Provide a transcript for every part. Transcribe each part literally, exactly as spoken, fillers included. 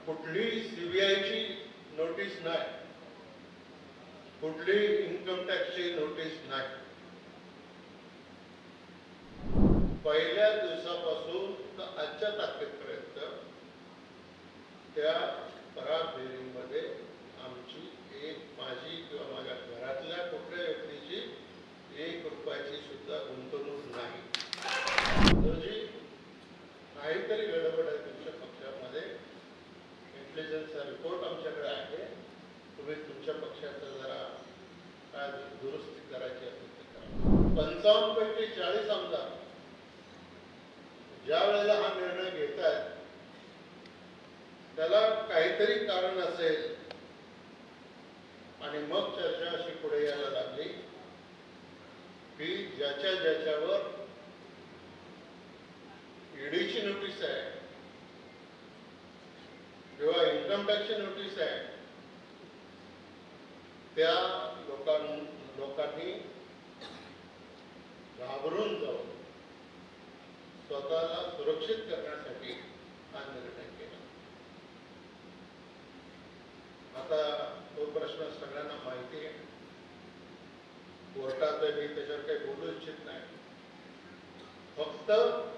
कुठली सीबीआयची नोटीस नाही, कुठली इन्कम टॅक्सची नोटीस नाही. पहिल्या दिवसापासून तर आजच्या तारखेपर्यंत त्या पराग डेअरीमध्ये आमची एक माझी किंवा माझ्या घरातल्या कुठल्या व्यक्तीची एक रुपयाची सुद्धा गुंतवणूक नाही. जी काहीतरी गडबड आहे तुमच्या पक्षामध्ये. इंटेलिजन्सचा रिपोर्ट आमच्याकडे आहे. तुम्ही तुमच्या पक्षाचा जरा काय दुरुस्ती करायची असेल ते करा. पंचावन्न पैकी चाळीस आमदार ज्या वेळेला हा निर्णय घेत आहेत त्याला काहीतरी कारण असेल आणि मग चर्चा अशी पुढे यायला लागली की ज्याच्या ज्याच्यावर ईडीची नोटीस आहे किंवा इन्कम टॅक्सची नोटीस आहे त्या लोकां लोकांनी घाबरून जाऊन स्वतःला सुरक्षित करण्यासाठी हा निर्णय केला. आता तो प्रश्न सगळ्यांना माहिती आहे. कोर्टात मी त्याच्यावर काही बोलू इच्छित नाही. फक्त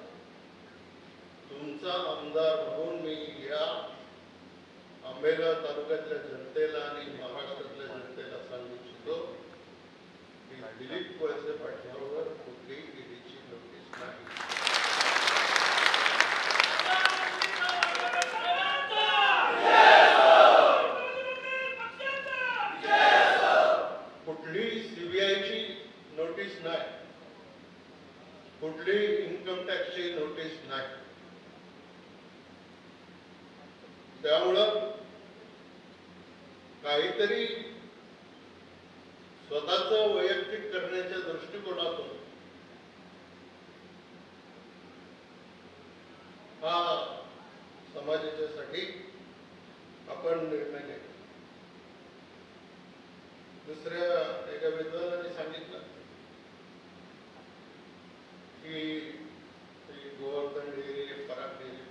तुमचा आमदार म्हणून मी या आंबेगाव तालुक्यातल्या जनतेला आणि महाराष्ट्रातल्या जनतेला सांगू इच्छितो की दिलीप वळसे पाटलावर कुठली ईडीची नोटीस नाही. कुठली सीबीआयची नोटीस नाही, कुठली इन्कम टॅक्सची नोटीस नाही. त्यामुळं काहीतरी स्वतःचं वैयक्तिक करण्याच्या दृष्टिकोनातून हा समाजाच्यासाठी आपण निर्णय घेतला. दुसऱ्या एका विद्वानाने सांगितलं की गोवर्धन डेअरी, पराग डेअरी,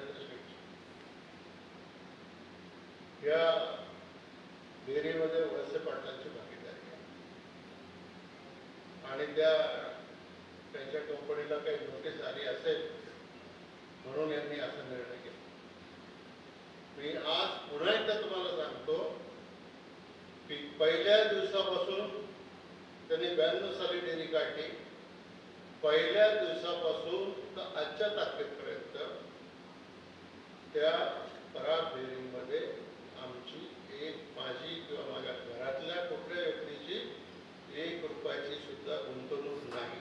या डेअरीमध्ये वळसे पाटलांची भागीदारी आहे आणि त्या त्यांच्या कंपनीला काही नोटीस आली असेल म्हणून यांनी असा निर्णय घेतला. मी आज पुन्हा एकदा तुम्हाला सांगतो की पहिल्या दिवसापासून त्यांनी ब्याण्णव साली डेअरी काढली. पहिल्या दिवसापासून तर आजच्या तारखेपर्यंत त्या पराग डेअरीमध्ये आमची एक माझी किंवा माझ्या घरातल्या कुठल्या व्यक्तीची एक रुपयाची सुद्धा गुंतवणूक नाही.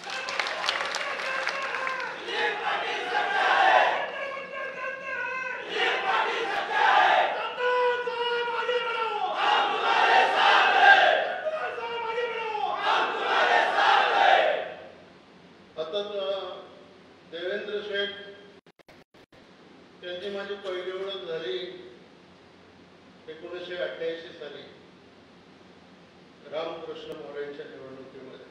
देवेंद्र शेठ त्यांची माझी पहिली ओळख झाली एकोणीसशे अठ्ठ्याऐंशी साली रामकृष्ण मोरेंच्या निवडणुकीमध्ये.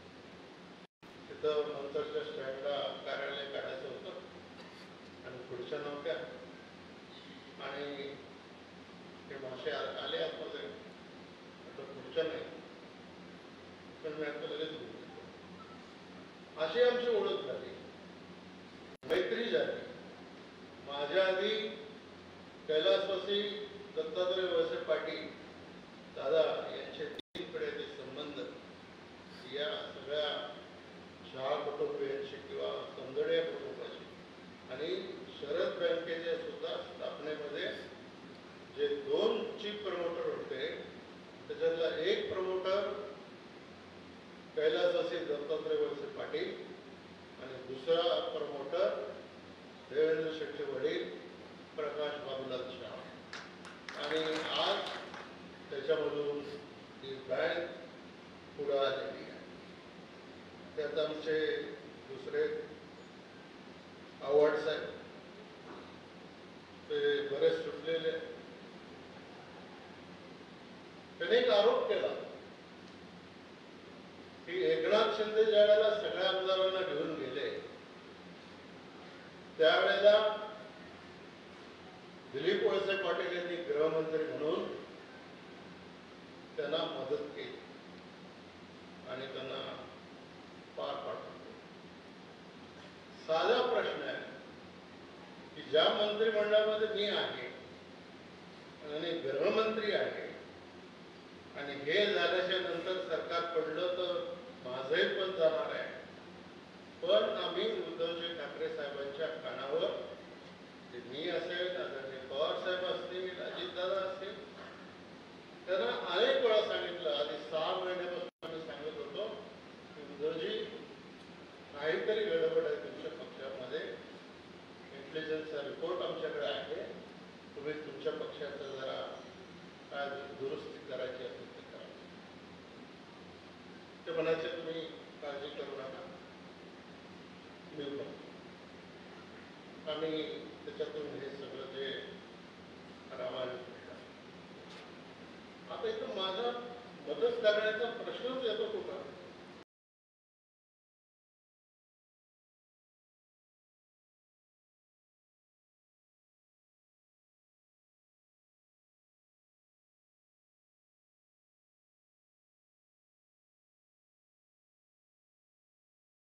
तिथं नंतरच्या स्टँडला कार्यालय काढायचं होतं आणि पुढच्या नव्हत्या आणि ते भाषे आले आतमध्ये पुढच्या नाही पण मी आता लगेच बोलतो. अशी आमची ओळख झाली, मैत्री झाली. माझ्या आधी कैलासवासी दत्तात्रय वळसे पाटील दादा यांचे टीमकडे ते संबंध या सगळ्या शाळा कुटुंबियांशी किंवा संदड्या कुटुंबाशी आणि शरद बँकेच्या सुद्धा स्थापनेमध्ये जे दोन चीफ प्रमोटर होते त्याच्यातला एक प्रमोटर कैलासवासी दत्तात्रय वळसे पाटील आणि दुसरा प्रमोटर देवेंद्र शेट्टी वडील प्रकाश बाबूलाल शाह. आणि आज त्याच्यामधून ही बँक पुढे आलेली आहे. त्यात आमचे दुसरे आव्हाड साहेब ते बरेच सुटलेले. त्याने एक आरोप केला की एकनाथ शिंदे ज्या वेळेला सगळ्या आमदारांना घेऊन गेले त्यावेळेला दिलीप वळसे पाटील यांनी गृहमंत्री म्हणून त्यांना मदत केली आणि त्यांना पार पाडलं. साधा प्रश्न आहे की ज्या मंत्रिमंडळामध्ये मी आहे आणि गृहमंत्री आहे आणि हे झाल्याच्या नंतर सरकार पडलं तर माझंही पण जाणार आहे, पण आम्ही उद्धवजी ठाकरे साहेबांच्या कानावर, ते मी असेल, आदरणीय पवार साहेब असतील, अजितदादा असतील, त्यांना अनेक वेळा सांगितलं. आधी सहा महिन्यापासून आम्ही सांगत होतो की उद्धवजी काहीतरी गडबड आहे तुमच्या पक्षामध्ये, इंटेलिजन्सचा रिपोर्ट आमच्याकडे आहे, तुम्ही तुमच्या पक्षाचा जरा काय दुरुस्ती करायची असेल ते करा. ते म्हणायचे तुम्ही काळजी करू नका, मी बघतो. आणि त्याच्यातून हे सगळं जे रामायण आता इथं माझा मदत करण्याचा प्रश्नच येतो कुठं.